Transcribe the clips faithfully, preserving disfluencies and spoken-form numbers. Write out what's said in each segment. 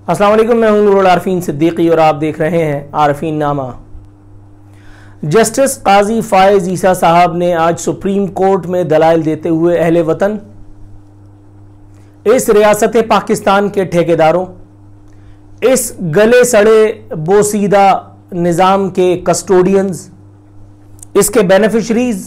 अस्सलाम वालेकुम, मैं हूं नूरुल आरफीन सिद्दीकी और आप देख रहे हैं आरफीन नामा। जस्टिस काजी फायज ईसा साहब ने आज सुप्रीम कोर्ट में दलाइल देते हुए अहले वतन, इस रियासत पाकिस्तान के ठेकेदारों, इस गले सड़े बोसीदा निज़ाम के कस्टोडियंस, इसके बेनिफिशरीज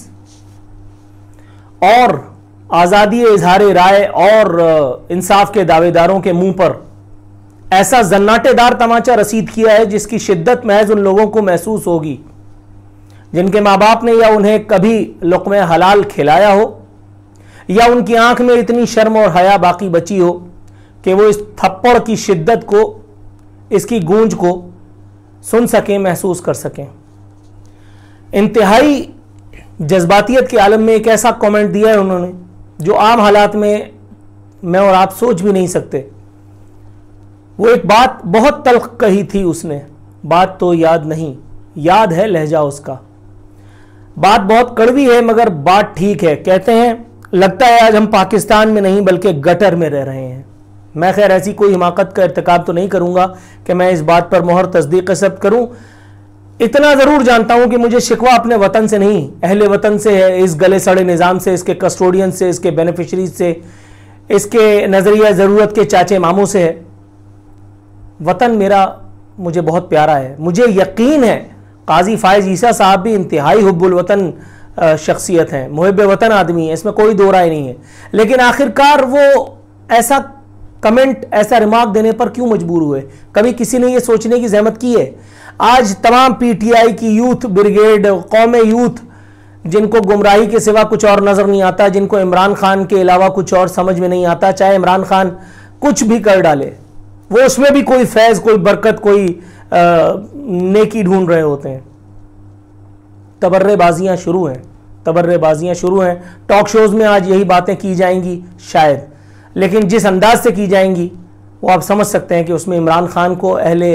और आज़ादी इजहार राय और इंसाफ के दावेदारों के मुंह पर ऐसा जन्नाटेदार तमाचा रसीद किया है जिसकी शिद्दत महज उन लोगों को महसूस होगी जिनके माँ बाप ने या उन्हें कभी लुक़्मे हलाल खिलाया हो या उनकी आंख में इतनी शर्म और हया बाकी बची हो कि वो इस थप्पड़ की शिद्दत को, इसकी गूंज को सुन सकें, महसूस कर सकें। इंतहाई जज्बातियत के आलम में एक ऐसा कमेंट दिया है उन्होंने जो आम हालात में मैं और आप सोच भी नहीं सकते। वो एक बात बहुत तल्ख कही थी उसने, बात तो याद नहीं, याद है लहजा उसका। बात बहुत कड़वी है मगर बात ठीक है। कहते हैं, लगता है आज हम पाकिस्तान में नहीं बल्कि गटर में रह रहे हैं। मैं खैर ऐसी कोई हिमाकत का इर्तिकाब तो नहीं करूंगा कि मैं इस बात पर मोहर तस्दीक सब करूं। इतना ज़रूर जानता हूं कि मुझे शिकवा अपने वतन से नहीं, अहले वतन से है, इस गले सड़े निज़ाम से, इसके कस्टोडियन से, इसके बेनिफिशरीज से, इसके नज़रिया ज़रूरत के चाचे मामों से है। वतन मेरा मुझे बहुत प्यारा है। मुझे यकीन है काजी फायज ईसा साहब भी इंतहाई हुब्बुल वतन शख्सियत हैं, मुहिब वतन आदमी है, इसमें कोई दो राय नहीं है। लेकिन आखिरकार वो ऐसा कमेंट, ऐसा रिमार्क देने पर क्यों मजबूर हुए? कभी किसी ने ये सोचने की जहमत की है? आज तमाम पीटीआई की यूथ ब्रिगेड, कौम यूथ, जिनको गुमराही के सिवा कुछ और नजर नहीं आता, जिनको इमरान खान के अलावा कुछ और समझ में नहीं आता, चाहे इमरान खान कुछ भी कर डाले, वो उसमें भी कोई फैज, कोई बरकत, कोई आ, नेकी ढूंढ रहे होते हैं। तबर्रेबाजियां शुरू हैं, तबर्रेबाजियां शुरू हैं। टॉक शोज में आज यही बातें की जाएंगी शायद, लेकिन जिस अंदाज से की जाएंगी वो आप समझ सकते हैं कि उसमें इमरान खान को, अहले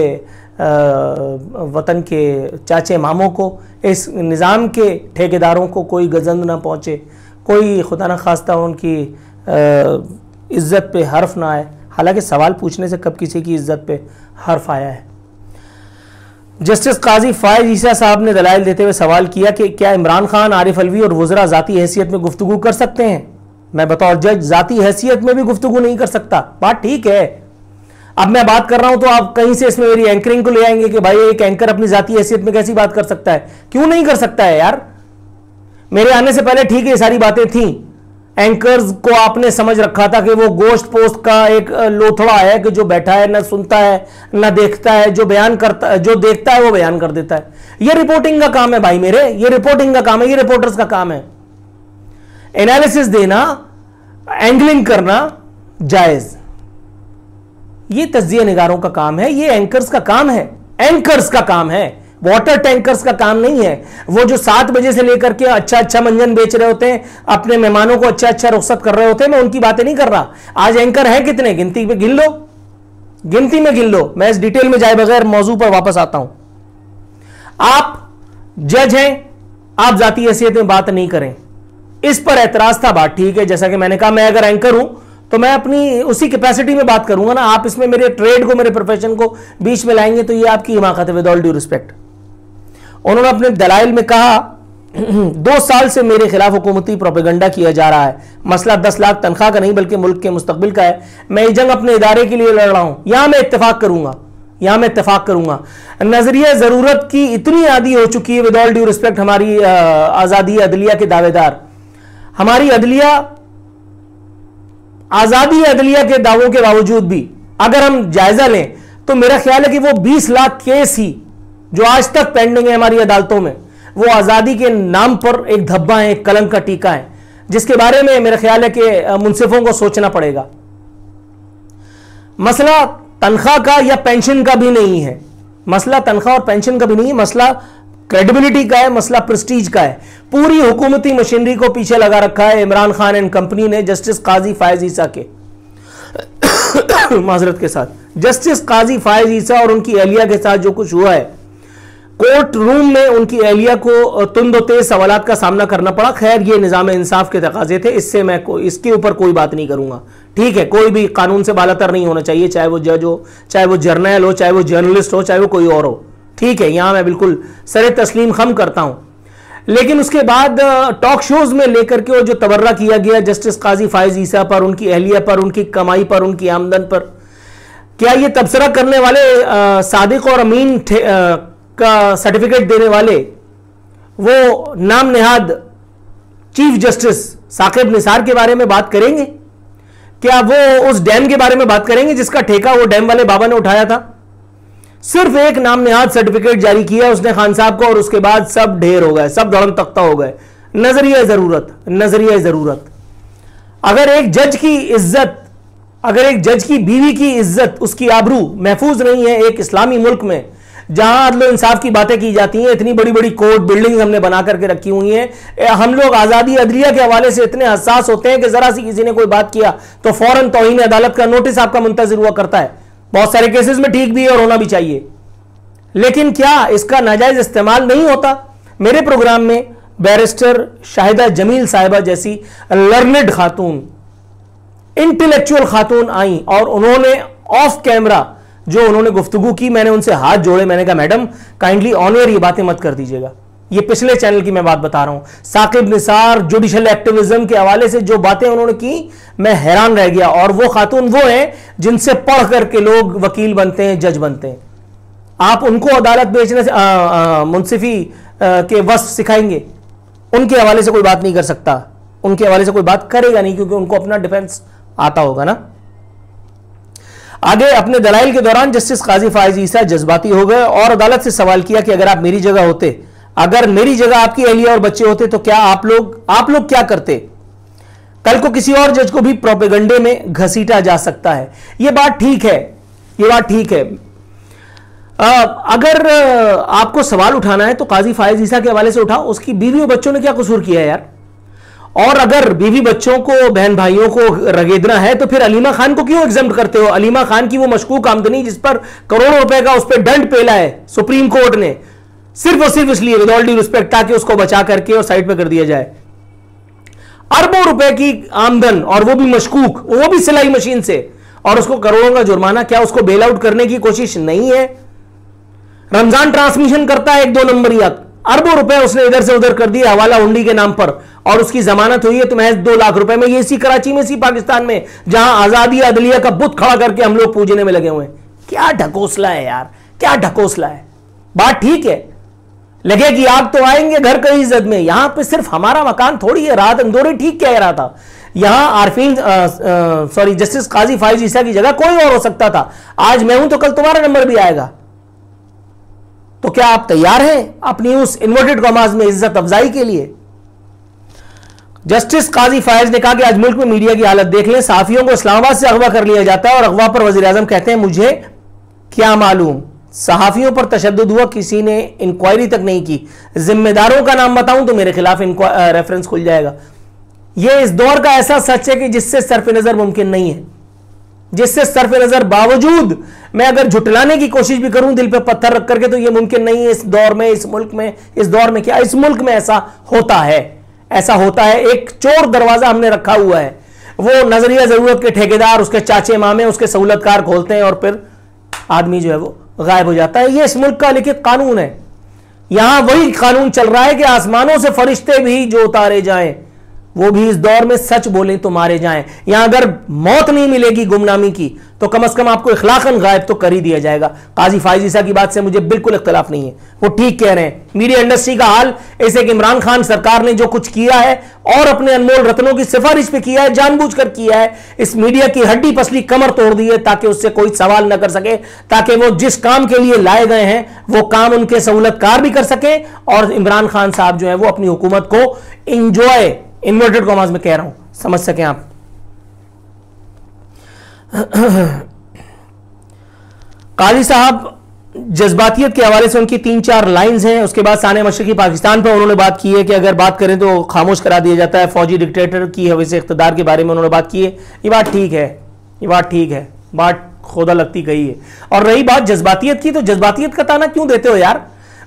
वतन के चाचे मामों को, इस निज़ाम के ठेकेदारों को कोई गजंद ना पहुँचे, कोई खुदा न खास्ता उनकी इज्जत पे हर्फ ना आए। हालांकि सवाल पूछने से कब किसी की इज्जत पे हर्फ आया है? जस्टिस काजी फायज ईसा साहब ने दलाइल देते हुए सवाल किया कि क्या इमरान खान, आरिफ अलवी और वज़रा ज़ाती हैसियत में गुफ्तगू कर सकते हैं? मैं बतौर जज ज़ाती हैसियत में भी गुफ्तगू नहीं कर सकता। बात ठीक है। अब मैं बात कर रहा हूं तो आप कहीं से इसमें मेरी एंकरिंग को ले आएंगे कि भाई एक एंकर अपनी ज़ाती हैसियत में कैसी बात कर सकता है? क्यों नहीं कर सकता है यार? मेरे आने से पहले ठीक है, ये सारी बातें थी। एंकर्स को आपने समझ रखा था कि वो गोश्त पोस्ट का एक लोथड़ा है कि जो बैठा है, ना सुनता है ना देखता है, जो बयान करता, जो देखता है वो बयान कर देता है। ये रिपोर्टिंग का काम है भाई मेरे, ये रिपोर्टिंग का काम है, ये रिपोर्टर्स का काम है। एनालिसिस देना, एंगलिंग करना जायज, ये तज्जिया निगारों का काम है, ये एंकर्स का काम है, एंकर्स का काम है, वाटर टैंकर्स का काम नहीं है। वो जो सात बजे से लेकर के अच्छा अच्छा मंजन बेच रहे होते हैं, अपने मेहमानों को अच्छा अच्छा रुखसत कर रहे होते हैं, मैं उनकी बातें नहीं कर रहा। आज एंकर हैं कितने? गिनती में गिन लो, गिनती में गिन लो। मैं इस डिटेल में जाए बगैर मौजू पर वापस आता हूं। आप जज हैं, आप जाती हैसियत में बात नहीं करें, इस पर एतराज था, बात ठीक है। जैसा कि मैंने कहा, मैं अगर एंकर हूं तो मैं अपनी उसी कैपेसिटी में बात करूंगा ना। आप इसमें मेरे ट्रेड को, मेरे प्रोफेशन को बीच में लाएंगे तो ये आपकी हिमाकत है, विद ऑल ड्यू रिस्पेक्ट। उन्होंने अपने दलाइल में कहा, दो साल से मेरे खिलाफ हुकूमती प्रोपेगंडा किया जा रहा है। मसला दस लाख तनख्वाह का नहीं बल्कि मुल्क के मुस्तकबिल का है। मैं ये जंग अपने इदारे के लिए लड़ रहा हूं। यहां मैं इत्तेफाक करूंगा, यहां मैं इत्तेफाक करूंगा। नजरिया जरूरत की इतनी आदी हो चुकी है, विद ऑल ड्यू रिस्पेक्ट, हमारी आजादी अदलिया के दावेदार, हमारी अदलिया, आजादी अदलिया के दावों के बावजूद भी अगर हम जायजा लें तो मेरा ख्याल है कि वो बीस लाख केस ही जो आज तक पेंडिंग है हमारी अदालतों में, वो आजादी के नाम पर एक धब्बा है, एक कलंक का टीका है, जिसके बारे में मेरा ख्याल है कि मुंसिफों को सोचना पड़ेगा। मसला तनख्वाह का या पेंशन का भी नहीं है, मसला तनख्वाह और पेंशन का भी नहीं है, मसला क्रेडिबिलिटी का है, मसला प्रेस्टीज का है। पूरी हुकूमती मशीनरी को पीछे लगा रखा है इमरान खान एंड कंपनी ने, जस्टिस काजी फायज ईसा के माजरत के साथ, जस्टिस काजी फायज ईसा और उनकी अहलिया के साथ जो कुछ हुआ है, कोर्ट रूम में उनकी एहलिया को तुंद और तेज सवालात का सामना करना पड़ा। खैर ये निजाम इंसाफ के तकाजे थे, इससे मैं को, इसके ऊपर कोई बात नहीं करूंगा। ठीक है, कोई भी कानून से बालातर नहीं होना चाहिए, चाहे वो जज हो, चाहे वो जर्नल हो, चाहे वो जर्नलिस्ट हो, चाहे वो कोई और हो। ठीक है, यहां मैं बिल्कुल सरे तस्लीम खम करता हूं। लेकिन उसके बाद टॉक शोज में लेकर के वो जो तबर्रा किया गया जस्टिस काजी फायज ईसा पर, उनकी एहलिया पर, उनकी कमाई पर, उनकी आमदन पर, क्या ये तबसरा करने वाले आ, सादिक और अमीन आ, का सर्टिफिकेट देने वाले वो नाम नेहाद चीफ जस्टिस साकिब निसार के बारे में बात करेंगे? क्या वो उस डैम के बारे में बात करेंगे जिसका ठेका वो डैम वाले बाबा ने उठाया था? सिर्फ एक नाम नेहाद सर्टिफिकेट जारी किया उसने खान साहब को और उसके बाद सब ढेर हो गए, सब धड़म तख्ता हो गए। नजरिया जरूरत, नजरिया जरूरत। अगर एक जज की इज्जत, अगर एक जज की बीवी की इज्जत, उसकी आबरू महफूज नहीं है एक इस्लामी मुल्क में जहां अदल इंसाफ की बातें की जाती हैं, इतनी बड़ी बड़ी कोर्ट बिल्डिंग हमने बना करके रखी हुई हैं, हम लोग आजादी अदलिया के हवाले से इतने हसास होते हैं कि जरा सी किसी ने कोई बात किया तो फौरन तौहीन अदालत का नोटिस आपका मुंतजिर हुआ करता है। बहुत सारे केसेस में ठीक भी है और होना भी चाहिए, लेकिन क्या इसका नाजायज इस्तेमाल नहीं होता? मेरे प्रोग्राम में बैरिस्टर शाहिदा जमील साहिबा जैसी लर्नेड खातून, इंटेलेक्चुअल खातून आई और उन्होंने ऑफ कैमरा जो उन्होंने गुफ्तगू की, मैंने उनसे हाथ जोड़े, मैंने कहा मैडम काइंडली ऑन एयर ये बातें मत कर दीजिएगा। ये पिछले चैनल की मैं बात बता रहा हूं, साकिब निसार जुडिशल एक्टिविज्म के हवाले से जो बातें उन्होंने की, मैं हैरान रह गया। और वो खातून वो हैं जिनसे पढ़ करके लोग वकील बनते हैं, जज बनते हैं। आप उनको अदालत बेचने से मुंसिफी के वस्फ सिखाएंगे? उनके हवाले से कोई बात नहीं कर सकता, उनके हवाले से कोई बात करेगा नहीं, क्योंकि उनको अपना डिफेंस आता होगा ना। आगे अपने दलाइल के दौरान जस्टिस काजी फायज ईसा जज्बाती हो गए और अदालत से सवाल किया कि अगर आप मेरी जगह होते, अगर मेरी जगह आपकी एहलिया और बच्चे होते तो क्या आप लोग आप लोग क्या करते? कल को किसी और जज को भी प्रोपेगंडे में घसीटा जा सकता है। यह बात ठीक है, यह बात ठीक है। आ, अगर आपको सवाल उठाना है तो काजी फायज ईसा के हवाले से उठाओ, उसकी बीवी और बच्चों ने क्या कसूर किया है यार? और अगर बीवी बच्चों को, बहन भाइयों को रगेदना है तो फिर अलीमा खान को क्यों एग्जाम्प्ट करते हो? अलीमा खान की वो मशकूक आमदनी जिस पर करोड़ों रुपए का उस पर दंड पेला है सुप्रीम कोर्ट ने, सिर्फ और सिर्फ इसलिए, विद ऑल ड्यू रिस्पेक्ट, ताकि उसको बचा करके और साइड पे कर दिया जाए। अरबों रुपए की आमदन और वो भी मशकूक, वो भी सिलाई मशीन से, और उसको करोड़ों का जुर्माना। क्या उसको बेल आउट करने की कोशिश नहीं है? रमजान ट्रांसमिशन करता है एक दो नंबर या अरबों रुपए उसने इधर से उधर कर दिए हवाला हुंडी के नाम पर, और उसकी जमानत हुई है तो महज दो लाख रुपए में। ये इसी कराची में, इसी पाकिस्तान में, जहां आजादी अदलिया का बुत खड़ा करके हम लोग पूजने में लगे हुए हैं। क्या ढकोसला है यार, क्या ढकोसला है। बात ठीक है, लगेगी आग तो आएंगे घर कई इज्जत में। यहां पे सिर्फ हमारा मकान थोड़ी है। राहत अंदोरी ठीक कह रहा था, यहां आरफीन सॉरी जस्टिस काजी फायज ईसा की जगह कोई और हो सकता था। आज मैं हूं तो कल तुम्हारा नंबर भी आएगा। तो क्या आप तैयार हैं अपनी उस इन्वर्टेड कॉमास में इज्जत अफजाई के लिए? जस्टिस काजी फायज ने कहा कि आज मुल्क में मीडिया की हालत देख लें, सहाफियों को इस्लामाबाद से अगवा कर लिया जाता है और अगवा पर वजीर आजम कहते हैं मुझे क्या मालूम। सहाफियों पर तशद्दुद हुआ, किसी ने इंक्वायरी तक नहीं की। जिम्मेदारों का नाम बताऊं तो मेरे खिलाफ रेफरेंस खुल जाएगा। यह इस दौर का ऐसा सच है कि जिससे सरफ नजर मुमकिन नहीं है, जिससे सरफ नजर बावजूद मैं अगर झुटलाने की कोशिश भी करूं दिल पे पत्थर रख करके, तो यह मुमकिन नहीं है इस दौर में, इस मुल्क में। इस दौर में क्या, इस मुल्क में ऐसा होता है, ऐसा होता है। एक चोर दरवाजा हमने रखा हुआ है, वो नजरिया जरूरत के ठेकेदार, उसके चाचे मामे, उसके सहूलतकार खोलते हैं और फिर आदमी जो है वो गायब हो जाता है। ये इस मुल्क का लिखित कानून है। यहां वही कानून चल रहा है कि आसमानों से फरिश्ते भी जो उतारे जाएं वो भी इस दौर में सच बोलें तो मारे जाएं। यहां अगर मौत नहीं मिलेगी गुमनामी की तो कम से कम आपको इखलाकन गायब तो कर ही दिया जाएगा। काजी फायज ईसा की बात से मुझे बिल्कुल इख्तिलाफ नहीं है, वो ठीक कह रहे हैं। मीडिया इंडस्ट्री का हाल ऐसे कि इमरान खान सरकार ने जो कुछ किया है और अपने अनमोल रत्नों की सिफारिश पे किया है, जानबूझकर किया है। इस मीडिया की हड्डी पसली कमर तोड़ दी है ताकि उससे कोई सवाल न कर सके, ताकि वो जिस काम के लिए लाए गए हैं वो काम उनके सहूलतकार भी कर सके और इमरान खान साहब जो है वो अपनी हुकूमत को इंजॉय, इन्वर्टेड कॉमास में कह रहा हूं, समझ सकें आप। काजी साहब जज्बातियत के हवाले से उनकी तीन चार लाइंस हैं। उसके बाद साने मशरकी पाकिस्तान पर उन्होंने बात की है कि अगर बात करें तो खामोश करा दिया जाता है। फौजी डिक्टेटर की हवस इख्तिदार के बारे में उन्होंने बात की है। ये बात ठीक है, ये बात ठीक है, बात खुदा लगती गई है। और रही बात जज्बातियत की, तो जज्बातियत का ताना क्यों देते हो यार?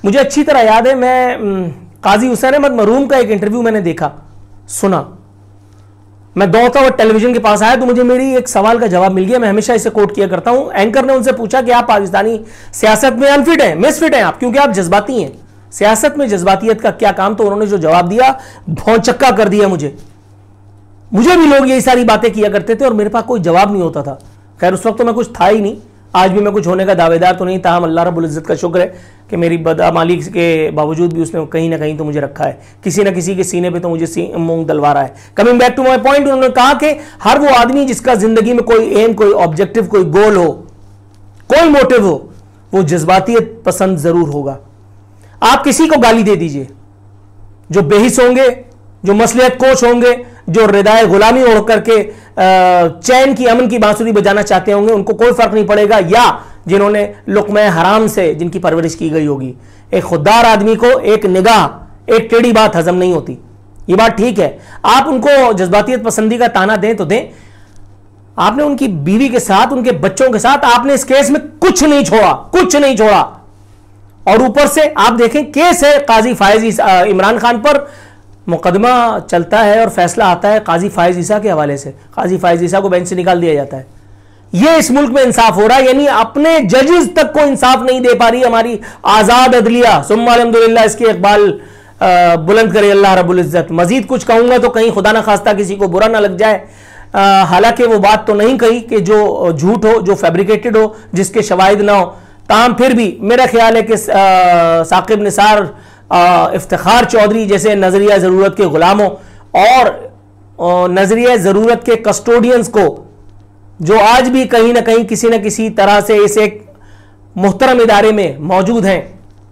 मुझे अच्छी तरह याद है, मैं काजी हुसैन अहमद मरूम का एक इंटरव्यू मैंने देखा, सुना, मैं दौड़ता हुआ टेलीविजन के पास आया तो मुझे मेरी एक सवाल का जवाब मिल गया। मैं हमेशा इसे कोट किया करता हूं। एंकर ने उनसे पूछा कि आप पाकिस्तानी सियासत में अनफिट हैं, मिसफिट हैं आप, क्योंकि आप जज्बाती हैं, सियासत में जज्बातियत का क्या काम। तो उन्होंने जो जवाब दिया भौचक्का कर दिया मुझे। मुझे भी लोग यही सारी बातें किया करते थे और मेरे पास कोई जवाब नहीं होता था। खैर उस वक्त तो मैं कुछ था ही नहीं, आज भी मैं कुछ होने का दावेदार तो नहीं, ताहम अल्लाह रब्बुल इज़्ज़त का शुक्र है कि मेरी बदअमाली के बावजूद भी उसने कहीं ना कहीं तो मुझे रखा है, किसी ना किसी के सीने पे तो मुझे मूंग दलवा रहा है। Coming back to my point, उन्होंने कहा कि हर वो आदमी जिसका जिंदगी में कोई एम, कोई ऑब्जेक्टिव, कोई गोल हो, कोई मोटिव हो, वो जज्बातियत पसंद जरूर होगा। आप किसी को गाली दे दीजिए, जो बेहिस होंगे, जो मसलियत कोच होंगे, जो रिदाए गुलामी ओढ़ करके चैन की अमन की बांसुरी बजाना चाहते होंगे, उनको कोई फर्क नहीं पड़ेगा, या जिन्होंने लुक़्मा हराम से जिनकी परवरिश की गई होगी। एक खुददार आदमी को एक निगाह, एक टेढ़ी बात हजम नहीं होती। ये बात ठीक है, आप उनको जज्बातियत पसंदी का ताना दें तो दें। आपने उनकी बीवी के साथ, उनके बच्चों के साथ, आपने इस केस में कुछ नहीं छोड़ा, कुछ नहीं छोड़ा। और ऊपर से आप देखें, केस है काजी फायज इमरान खान पर, मुकदमा चलता है और फैसला आता है काजी फायज ईसा के हवाले से। काजी फायज ईसा को बेंच से निकाल दिया जाता है। यह इस मुल्क में इंसाफ हो रहा है, यानी अपने जजेस तक को इंसाफ नहीं दे पा रही हमारी आजाद अदलिया। सुम्मा अल्हम्दुलिल्लाह, इसके इकबाल बुलंद करे अल्लाह रब्बुल इज्जत। मजीद कुछ कहूंगा तो कहीं खुदा ना खास्ता किसी को बुरा ना लग जाए। हालांकि वो बात तो नहीं कही कि जो झूठ हो, जो फैब्रिकेटेड हो, जिसके शवाहिद ना हो, ताहम फिर भी मेरा ख्याल है कि साकिब निसार, इफ्तिखार चौधरी जैसे नजरिया ज़रूरत के गुलामों और नजरिया ज़रूरत के कस्टोडियंस को, जो आज भी कहीं ना कहीं किसी न किसी तरह से इस एक मुहतरम इदारे में मौजूद हैं,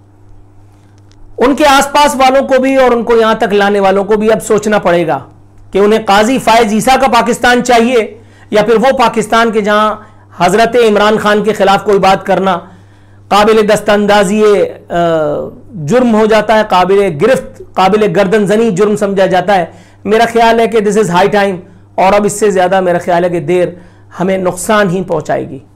उनके आसपास वालों को भी और उनको यहां तक लाने वालों को भी अब सोचना पड़ेगा कि उन्हें काजी फायज ईसा का पाकिस्तान चाहिए या फिर वो पाकिस्तान के जहां हजरत इमरान खान के खिलाफ कोई बात करना काबिल दस्तंदाजी जुर्म हो जाता है, काबिल गिरफ्त, काबिल गर्दन जनी जुर्म समझा जाता है। मेरा ख्याल है कि दिस इज़ हाई टाइम, और अब इससे ज़्यादा मेरा ख्याल है कि देर हमें नुकसान ही पहुंचाएगी।